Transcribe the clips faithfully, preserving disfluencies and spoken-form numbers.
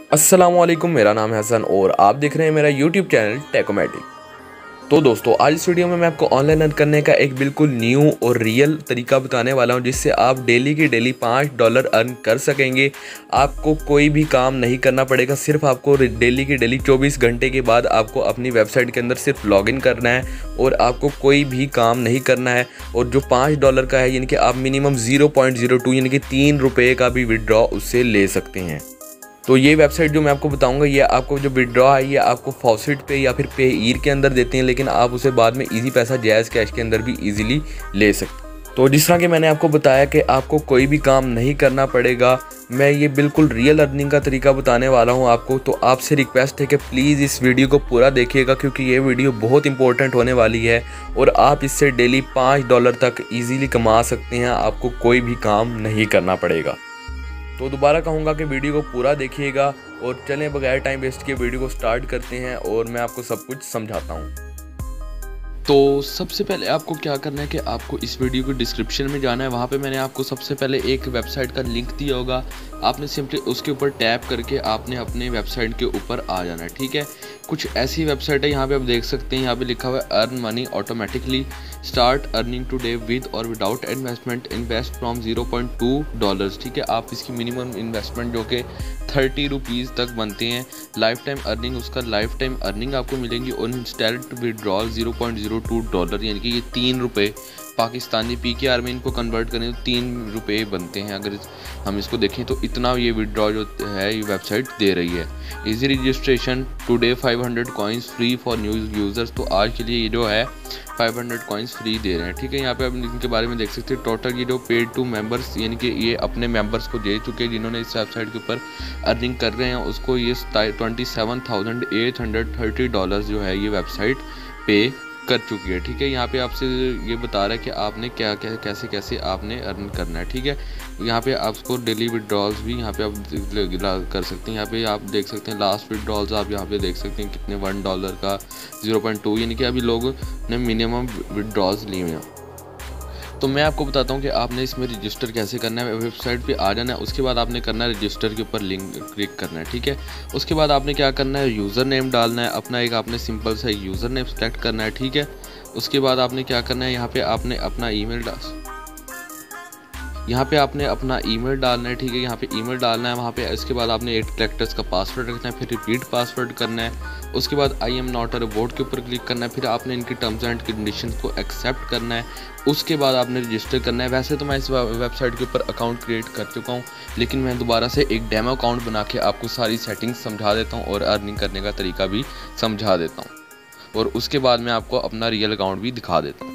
अस्सलामुअलैकुम, मेरा नाम है हसन और आप देख रहे हैं मेरा यूट्यूब चैनल टेकोमेटिक। तो दोस्तों, आज इस वीडियो में मैं आपको ऑनलाइन अर्न करने का एक बिल्कुल न्यू और रियल तरीका बताने वाला हूं, जिससे आप डेली की डेली पाँच डॉलर अर्न कर सकेंगे। आपको कोई भी काम नहीं करना पड़ेगा, सिर्फ आपको डेली की डेली चौबीस घंटे के बाद आपको अपनी वेबसाइट के अंदर सिर्फ लॉगिन करना है और आपको कोई भी काम नहीं करना है। और जो पाँच डॉलर का है, यानी कि आप minimum zero point zero two यानी कि तीन रुपये का भी विड्रॉ उससे ले सकते हैं। तो ये वेबसाइट जो मैं आपको बताऊंगा, ये आपको जो विड्रॉ है ये आपको फॉसेट पे या फिर पे ईर के अंदर देते हैं, लेकिन आप उसे बाद में इजी पैसा जायज़ कैश के अंदर भी इजीली ले सकते हैं। तो जिस तरह कि मैंने आपको बताया कि आपको कोई भी काम नहीं करना पड़ेगा, मैं ये बिल्कुल रियल अर्निंग का तरीका बताने वाला हूँ आपको। तो आपसे रिक्वेस्ट है कि प्लीज़ इस वीडियो को पूरा देखिएगा, क्योंकि ये वीडियो बहुत इंपॉर्टेंट होने वाली है और आप इससे डेली पाँच डॉलर तक ईजीली कमा सकते हैं। आपको कोई भी काम नहीं करना पड़ेगा। तो दोबारा कहूँगा कि वीडियो को पूरा देखिएगा और चलें बगैर टाइम वेस्ट के वीडियो को स्टार्ट करते हैं और मैं आपको सब कुछ समझाता हूँ। तो सबसे पहले आपको क्या करना है कि आपको इस वीडियो के डिस्क्रिप्शन में जाना है। वहाँ पे मैंने आपको सबसे पहले एक वेबसाइट का लिंक दिया होगा, आपने सिंपली उसके ऊपर टैप करके आपने अपने वेबसाइट के ऊपर आ जाना है। ठीक है, कुछ ऐसी वेबसाइट है, यहाँ पे आप देख सकते हैं, यहाँ पे लिखा हुआ है earn money automatically, start earning today with और without investment, invest from zero point two dollars. ठीक है, आप इसकी मिनिमम इन्वेस्टमेंट जो कि थर्टी रुपीज़ तक बनते हैं, लाइफ टाइम अर्निंग उसका लाइफ टाइम अर्निंग आपको मिलेंगी और instant withdrawal zero point zero two dollar, यानी कि ये तीन रुपये पाकिस्तानी पी के आर में इनको कन्वर्ट करें तो तीन रुपये बनते हैं। अगर हम इसको देखें तो इतना ये विड्रॉ जो है ये वेबसाइट दे रही है। Easy registration today five hundred coins free for new users. तो आज के लिए ये जो है फाइव हंड्रेड कॉइन्स फ्री दे रहे हैं। ठीक है, यहाँ पे आप इनके बारे में देख सकते हैं। टोटल ये जो पेड टू मेंबर्स, यानी कि ये अपने मेंबर्स को दे चुके हैं जिन्होंने इस वेबसाइट के ऊपर अर्निंग कर रहे हैं, उसको ये twenty seven thousand eight hundred thirty dollar जो है ये वेबसाइट पे कर चुकी है। ठीक है, यहाँ पे आपसे ये बता रहा है कि आपने क्या क्या कैसे कैसे आपने अर्न करना है। ठीक है, यहाँ पे आपको डेली विड्रॉल्स भी यहाँ पे आप कर सकते हैं। यहाँ पे आप देख सकते हैं लास्ट विड्रॉल्स आप यहाँ पे देख सकते हैं कितने, वन डॉलर का ज़ीरो पॉइंट टू, यानी कि अभी लोगों ने मिनिमम विड्रॉल्स लिए हुए हैं। तो मैं आपको बताता हूँ कि आपने इसमें रजिस्टर कैसे करना है। वेबसाइट पे आ जाना है, उसके बाद आपने करना है रजिस्टर के ऊपर लिंक क्लिक करना है। ठीक है, उसके बाद आपने क्या करना है, यूज़र नेम डालना है अपना, एक आपने सिंपल सा यूज़र नेम सेलेक्ट करना है। ठीक है, उसके बाद आपने क्या करना है, यहाँ पे आपने अपना ईमेल डाल यहाँ पे आपने अपना ईमेल डालना है। ठीक है, यहाँ पे ईमेल डालना है, वहाँ पे इसके बाद आपने एट कैरेक्टर्स का पासवर्ड रखना है, फिर रिपीट पासवर्ड करना है। उसके बाद I am not a robot के ऊपर क्लिक करना है, फिर आपने इनकी टर्म्स एंड कंडीशंस को एक्सेप्ट करना है। उसके बाद आपने रजिस्टर करना है। वैसे तो मैं इस वेबसाइट के ऊपर अकाउंट क्रिएट कर चुका हूँ, लेकिन मैं दोबारा से एक डेमो अकाउंट बना के आपको सारी सेटिंग्स समझा देता हूँ और अर्निंग करने का तरीका भी समझा देता हूँ, और उसके बाद मैं आपको अपना रियल अकाउंट भी दिखा देता हूँ।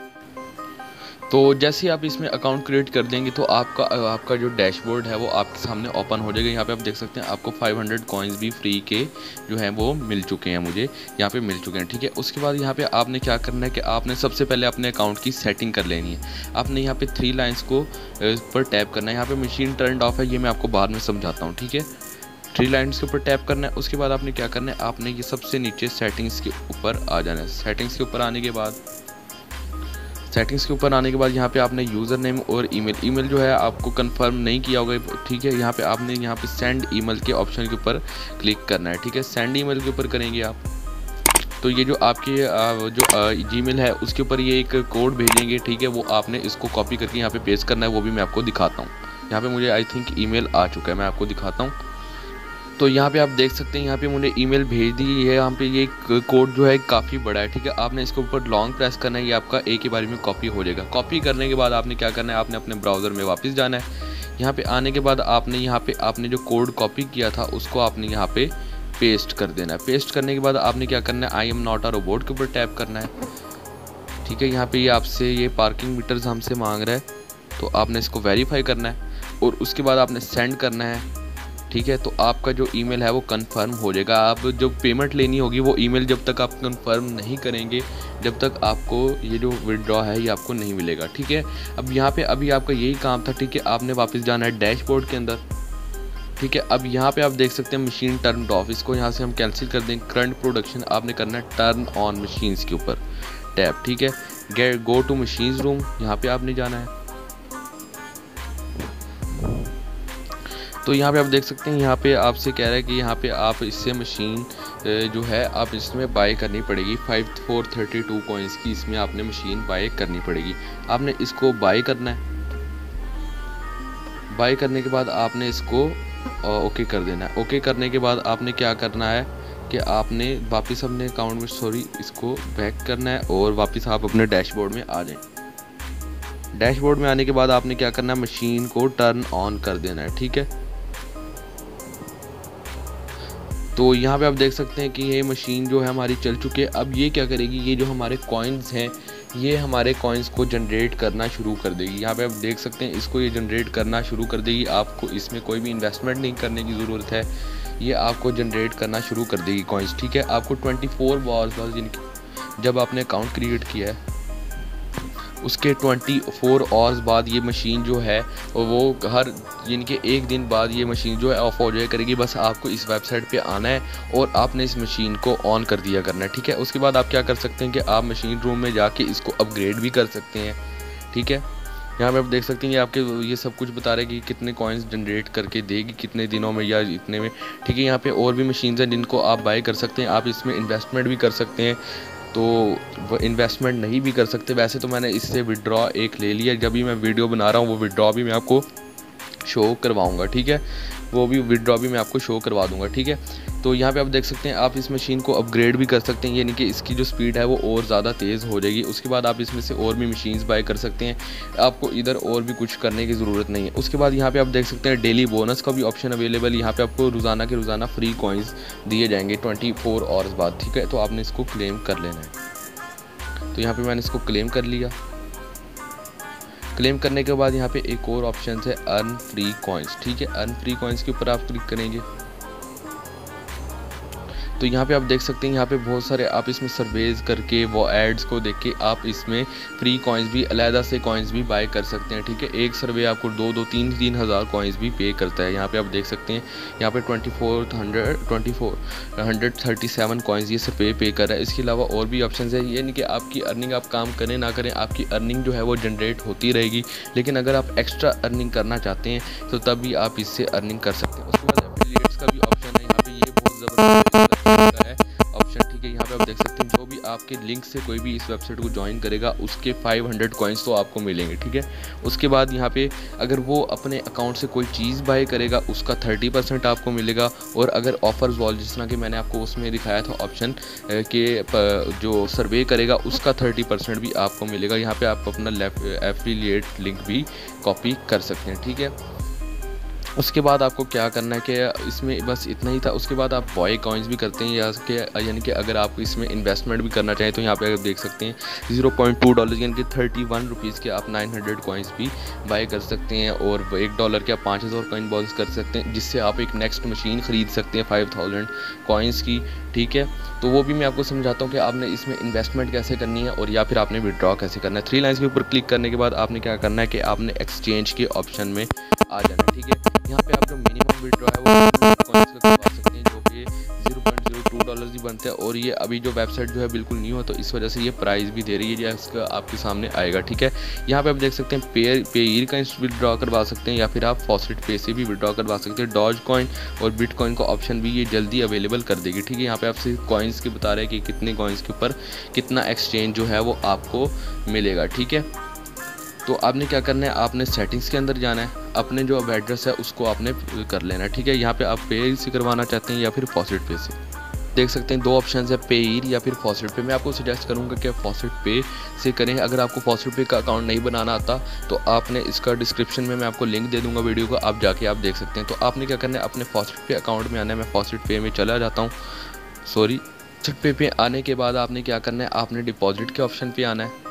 तो जैसे ही आप इसमें अकाउंट क्रिएट कर देंगे तो आपका आपका जो डैशबोर्ड है वो आपके सामने ओपन हो जाएगा। यहाँ पे आप देख सकते हैं आपको फाइव हंड्रेड कॉइन्स भी फ्री के जो हैं वो मिल चुके हैं, मुझे यहाँ पे मिल चुके हैं। ठीक है, उसके बाद यहाँ पे आपने क्या करना है कि आपने सबसे पहले अपने अकाउंट की सेटिंग कर लेनी है। आपने यहाँ पे थ्री लाइन्स को पर टैप करना है। यहाँ पे मशीन टर्न ऑफ है, ये मैं आपको बाद में समझाता हूँ। ठीक है, थ्री लाइन्स के ऊपर टैप करना है। उसके बाद आपने क्या करना है, आपने ये सबसे नीचे सेटिंग्स के ऊपर आ जाना है। सेटिंग्स के ऊपर आने के बाद सेटिंग्स के ऊपर आने के बाद यहाँ पे आपने यूज़र नेम और ईमेल ईमेल जो है आपको कंफर्म नहीं किया होगा। ठीक है, यहाँ पे आपने यहाँ पे सेंड ईमेल के ऑप्शन के ऊपर क्लिक करना है। ठीक है, सेंड ईमेल के ऊपर करेंगे आप तो ये जो आपके जो जीमेल है उसके ऊपर ये एक कोड भेजेंगे। ठीक है, वो आपने इसको कॉपी करके यहाँ पे पेस्ट करना है, वो भी मैं आपको दिखाता हूँ। यहाँ पे मुझे आई थिंक ईमेल आ चुका है, मैं आपको दिखाता हूँ। तो यहाँ पे आप देख सकते हैं यहाँ पे मुझे ईमेल भेज दी है। यहाँ पे ये कोड जो है काफ़ी बड़ा है। ठीक है, आपने इसके ऊपर लॉन्ग प्रेस करना है, ये आपका एक ही बारी में कॉपी हो जाएगा। कॉपी करने के बाद आपने क्या करना है, आपने अपने ब्राउज़र में वापस जाना है। यहाँ पे आने के बाद आपने यहाँ पे आपने जो कोड कॉपी किया था उसको आपने यहाँ पे पेस्ट कर देना है। पेस्ट करने के बाद आपने क्या करना है, I am not a robot के ऊपर टैप करना है। ठीक है, यहाँ पर ये आपसे ये पार्किंग मीटर्स हमसे मांग रहा है, तो आपने इसको वेरीफाई करना है और उसके बाद आपने सेंड करना है। ठीक है, तो आपका जो ईमेल है वो कंफर्म हो जाएगा। आप जो पेमेंट लेनी होगी वो ईमेल जब तक आप कंफर्म नहीं करेंगे, जब तक आपको ये जो विड्रॉ है ये आपको नहीं मिलेगा। ठीक है, अब यहाँ पे अभी आपका यही काम था। ठीक है, आपने वापस जाना है डैशबोर्ड के अंदर। ठीक है, अब यहाँ पे आप देख सकते हैं मशीन टर्न ऑफ, इसको यहाँ से हम कैंसिल कर देंगे। करंट प्रोडक्शन आपने करना है टर्न ऑन मशीन्स के ऊपर टैप। ठीक है, get go to machines room, यहाँ पे आपने जाना है। तो यहाँ पे आप देख सकते हैं, यहाँ पे आपसे कह रहा है कि यहाँ पे आप इससे मशीन जो है आप इसमें बाय करनी पड़ेगी five four thirty two coins की, इसमें आपने मशीन बाय करनी पड़ेगी। आपने इसको बाय करना है। बाय करने के बाद आपने इसको ओके कर देना है। ओके करने के बाद आपने क्या करना है कि आपने वापस अपने अकाउंट में सॉरी इसको बैक करना है और वापस आप अपने डैशबोर्ड में आ जाएं। डैशबोर्ड में आने के बाद आपने क्या करना है, मशीन को टर्न ऑन कर देना है। ठीक है, तो यहाँ पे आप देख सकते हैं कि ये मशीन जो है हमारी चल चुकी है। अब ये क्या करेगी, ये जो हमारे कॉइन्स हैं ये हमारे कॉइन्स को जनरेट करना शुरू कर देगी। यहाँ पे आप देख सकते हैं इसको ये जनरेट करना शुरू कर देगी। आपको इसमें कोई भी इन्वेस्टमेंट नहीं करने की ज़रूरत है, ये आपको जनरेट करना शुरू कर देगी कॉइन्स। ठीक है, आपको ट्वेंटी फोर आवर्स बाद जिनकी जब आपने अकाउंट क्रिएट किया है उसके ट्वेंटी फोर आवर्स बाद ये मशीन जो है वो हर यानी कि एक दिन बाद ये मशीन जो है ऑफ हो जाए करेगी। बस आपको इस वेबसाइट पे आना है और आपने इस मशीन को ऑन कर दिया करना है। ठीक है, उसके बाद आप क्या कर सकते हैं कि आप मशीन रूम में जाके इसको अपग्रेड भी कर सकते हैं। ठीक है, यहाँ पे आप देख सकते हैं ये आपके ये सब कुछ बता रहे हैं कि कितने कॉइन्स जनरेट करके देगी, कितने दिनों में या इतने में। ठीक है, यहाँ पे और भी मशीन्स हैं जिनको आप बाय कर सकते हैं। आप इसमें इन्वेस्टमेंट भी कर सकते हैं, तो वो इन्वेस्टमेंट नहीं भी कर सकते। वैसे तो मैंने इससे विड्रॉ एक ले लिया, जब भी मैं वीडियो बना रहा हूँ वो विड्रॉ भी मैं आपको शो करवाऊँगा। ठीक है, वो भी विड्रॉ भी मैं आपको शो करवा दूँगा। ठीक है, तो यहाँ पे आप देख सकते हैं आप इस मशीन को अपग्रेड भी कर सकते हैं, यानी कि इसकी जो स्पीड है वो और ज़्यादा तेज़ हो जाएगी। उसके बाद आप इसमें से और भी मशीन्स बाय कर सकते हैं, आपको इधर और भी कुछ करने की ज़रूरत नहीं है। उसके बाद यहाँ पे आप देख सकते हैं डेली बोनस का भी ऑप्शन अवेलेबल। यहाँ पे आपको रोज़ाना के रोज़ाना फ्री कॉइन्स दिए जाएंगे ट्वेंटी फोर आवर्स बाद। ठीक है, तो आपने इसको क्लेम कर लेना है। तो यहाँ पर मैंने इसको क्लेम कर लिया। क्लेम करने के बाद यहाँ पे एक और ऑप्शन है अर्न फ्री कॉइन्स। ठीक है, अर्न फ्री कॉइन्स के ऊपर आप क्लिक करेंगे तो यहाँ पे आप देख सकते हैं यहाँ पे बहुत सारे आप इसमें सर्वेज करके वो एड्स को देख के आप इसमें फ्री कॉइन्स भी अलहदा से कॉइन्स भी बाय कर सकते हैं। ठीक है, एक सर्वे आपको दो दो तीन तीन हज़ार कॉइन्स भी पे करता है। यहाँ पे आप देख सकते हैं यहाँ पे twenty four hundred twenty four hundred thirty seven coins ये सर्वे पे कर रहा है। इसके अलावा और भी ऑप्शन है, यानी कि आपकी अर्निंग आप काम करें ना करें आपकी अर्निंग जो है वो जनरेट होती रहेगी। लेकिन अगर आप एक्स्ट्रा अर्निंग करना चाहते हैं तो तब भी आप इससे अर्निंग कर सकते हैं। उसके बाद एफिलिएट्स का भी ऑप्शन है, यहाँ पे ये बहुत ज़बरदस्त है ऑप्शन। ठीक है, यहाँ पे आप देख सकते हैं जो भी आपके लिंक से कोई भी इस वेबसाइट को ज्वाइन करेगा उसके फाइव हंड्रेड कॉइन्स तो आपको मिलेंगे। ठीक है, उसके बाद यहाँ पे अगर वो अपने अकाउंट से कोई चीज़ बाय करेगा उसका थर्टी परसेंट आपको मिलेगा। और अगर ऑफर्स वॉल जिस तरह कि मैंने आपको उसमें दिखाया था ऑप्शन के जो सर्वे करेगा उसका थर्टी परसेंट भी आपको मिलेगा। यहाँ पे आप अपना एफिलिएट लिंक भी कॉपी कर सकते हैं। ठीक है, उसके बाद आपको क्या करना है कि इसमें बस इतना ही था। उसके बाद आप बॉय कॉइन्स भी करते हैं या कि यानी कि अगर आप इसमें इन्वेस्टमेंट भी करना चाहें तो यहाँ पे आप देख सकते हैं ज़ीरो पॉइंट टू डॉलर यानी कि थर्टी वन रुपीज़ के आप नाइन हंड्रेड कॉइन्स भी बाय कर सकते हैं। और एक डॉलर के आप पाँच हज़ार कॉइन बॉल्स कर सकते हैं, जिससे आप एक नेक्स्ट मशीन ख़रीद सकते हैं फाइव थाउजेंड कॉइन्स की। ठीक है, तो वो भी मैं आपको समझाता हूँ कि आपने इसमें इन्वेस्टमेंट कैसे करनी है और या फिर आपने विड्रॉ कैसे करना है। थ्री लाइन्स के ऊपर क्लिक करने के बाद आपने क्या करना है कि आपने एक्सचेंज के ऑप्शन में आ जाना है। ठीक है, यहाँ पे आप जो मिनिमम विड्रॉ है वो कॉइन्स का करवा सकते हैं जो कि zero point zero two dollar ही बनते हैं। और ये अभी जो वेबसाइट जो है बिल्कुल न्यू है तो इस वजह से ये प्राइस भी दे रही है, इसका आपके सामने आएगा। ठीक है, यहाँ पे आप देख सकते हैं पे पेयर का विड्रॉ करवा सकते हैं या फिर आप फॉस्फेट पे से भी विड्रॉ करवा सकते हैं। डॉज कॉइन और बिटकॉइन का ऑप्शन भी ये जल्दी अवेलेबल कर देगी। ठीक है, यहाँ पे आपसे कॉइन्स के बता रहे हैं कि कितने कॉइन्स के ऊपर कितना एक्सचेंज जो है वो आपको मिलेगा। ठीक है, तो आपने क्या करना है, आपने सेटिंग्स के अंदर जाना है, अपने जो अब एड्रेस है उसको आपने कर लेना है। ठीक है, यहाँ पे आप पे से करवाना चाहते हैं या फिर फॉस्फेट पे से। देख सकते हैं दो ऑप्शन है, पेयर या फिर फॉस्फेट पे। मैं आपको सजेस्ट करूँगा कि फॉस्फेट पे से करें। अगर आपको फॉस्फेट पे का अकाउंट नहीं बनाना आता तो आपने इसका डिस्क्रिप्शन में मैं आपको लिंक दे दूँगा वीडियो का, आप जाके आप देख सकते हैं। तो आपने क्या करना है, अपने फॉस्फेट पे अकाउंट में आना है। मैं फॉस्फेट पे में चला जाता हूँ, सॉरी फॉस्फेट पे पे आने के बाद आपने क्या करना है, आपने डिपॉजिट के ऑप्शन पे आना है।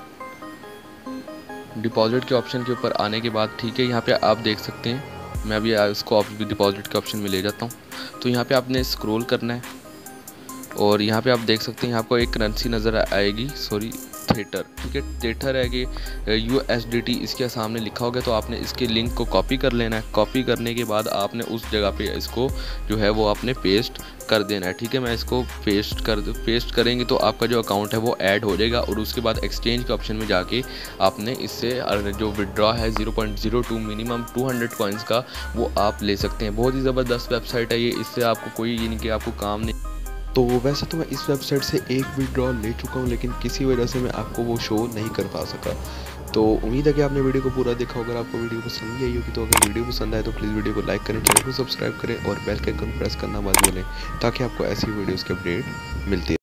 डिपॉजिट के ऑप्शन के ऊपर आने के बाद ठीक है, यहाँ पे आप देख सकते हैं मैं अभी इसको डिपॉजिट के ऑप्शन में ले जाता हूँ। तो यहाँ पे आपने स्क्रॉल करना है और यहाँ पे आप देख सकते हैं आपको एक करेंसी नज़र आएगी, सॉरी थेटर, ठीक है। थेटर है कि यू एस डी टी इसके सामने लिखा होगा, तो आपने इसके लिंक को कॉपी कर लेना है। कॉपी करने के बाद आपने उस जगह पे इसको जो है वो आपने पेस्ट कर देना है, ठीक है। मैं इसको पेस्ट कर पेस्ट करेंगे तो आपका जो अकाउंट है वो ऐड हो जाएगा, और उसके बाद एक्सचेंज के ऑप्शन में जाके आपने इससे जो विड्रॉ है zero point zero two minimum two hundred coins का वो आप ले सकते हैं। बहुत ही ज़बरदस्त वेबसाइट है ये, इससे आपको कोई ये नहीं कि आपको काम नहीं। तो वैसे तो मैं इस वेबसाइट से एक विड्रॉ ले चुका हूँ, लेकिन किसी वजह से मैं आपको वो शो नहीं कर पा सका। तो उम्मीद है कि आपने वीडियो को पूरा देखा। अगर आपको वीडियो पसंद आई होगी तो अगर वीडियो पसंद आए तो प्लीज़ वीडियो को लाइक करें, चैनल को सब्सक्राइब करें और बेल के आइकन प्रेस करना मत भूलें, ताकि आपको ऐसी वीडियोज़ की अपडेट मिलती है।